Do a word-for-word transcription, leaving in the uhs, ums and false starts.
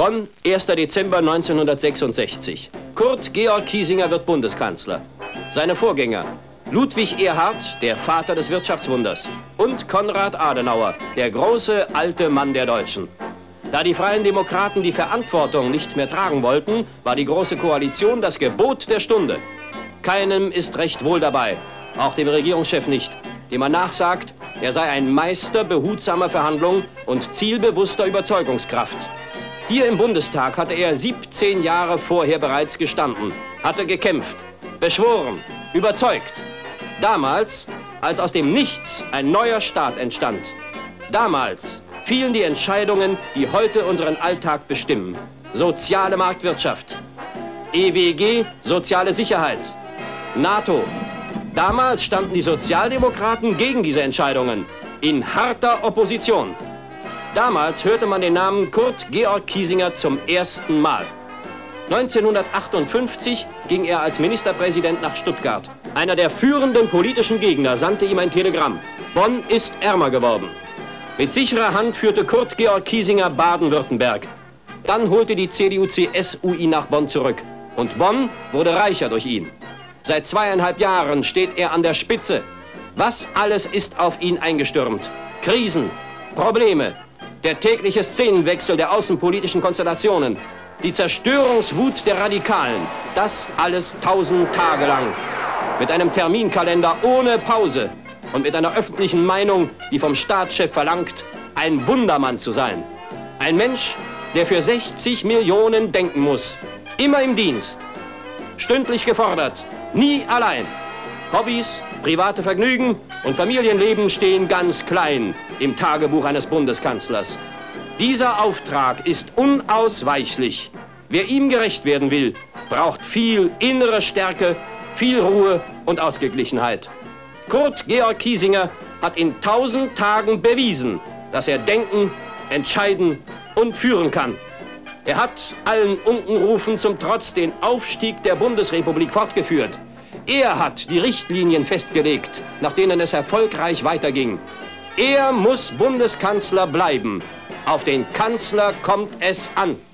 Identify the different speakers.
Speaker 1: Bonn, erster Dezember neunzehnhundertsechsundsechzig. Kurt Georg Kiesinger wird Bundeskanzler. Seine Vorgänger Ludwig Erhard, der Vater des Wirtschaftswunders, und Konrad Adenauer, der große alte Mann der Deutschen. Da die Freien Demokraten die Verantwortung nicht mehr tragen wollten, war die Große Koalition das Gebot der Stunde. Keinem ist recht wohl dabei, auch dem Regierungschef nicht, dem man nachsagt, er sei ein Meister behutsamer Verhandlung und zielbewusster Überzeugungskraft. Hier im Bundestag hatte er siebzehn Jahre vorher bereits gestanden, hatte gekämpft, beschworen, überzeugt. Damals, als aus dem Nichts ein neuer Staat entstand. Damals fielen die Entscheidungen, die heute unseren Alltag bestimmen. Soziale Marktwirtschaft, E W G, soziale Sicherheit, NATO. Damals standen die Sozialdemokraten gegen diese Entscheidungen, in harter Opposition. Damals hörte man den Namen Kurt Georg Kiesinger zum ersten Mal. neunzehnhundertachtundfünfzig ging er als Ministerpräsident nach Stuttgart. Einer der führenden politischen Gegner sandte ihm ein Telegramm. Bonn ist ärmer geworden. Mit sicherer Hand führte Kurt Georg Kiesinger Baden-Württemberg. Dann holte die C D U C S U ihn nach Bonn zurück. Und Bonn wurde reicher durch ihn. Seit zweieinhalb Jahren steht er an der Spitze. Was alles ist auf ihn eingestürmt? Krisen, Probleme, der tägliche Szenenwechsel der außenpolitischen Konstellationen, die Zerstörungswut der Radikalen, das alles tausend Tage lang. Mit einem Terminkalender ohne Pause und mit einer öffentlichen Meinung, die vom Staatschef verlangt, ein Wundermann zu sein. Ein Mensch, der für sechzig Millionen denken muss, immer im Dienst, stündlich gefordert, nie allein. Hobbys, private Vergnügen und Familienleben stehen ganz klein im Tagebuch eines Bundeskanzlers. Dieser Auftrag ist unausweichlich. Wer ihm gerecht werden will, braucht viel innere Stärke, viel Ruhe und Ausgeglichenheit. Kurt Georg Kiesinger hat in tausend Tagen bewiesen, dass er denken, entscheiden und führen kann. Er hat allen Unkenrufen zum Trotz den Aufstieg der Bundesrepublik fortgeführt. Er hat die Richtlinien festgelegt, nach denen es erfolgreich weiterging. Er muss Bundeskanzler bleiben. Auf den Kanzler kommt es an.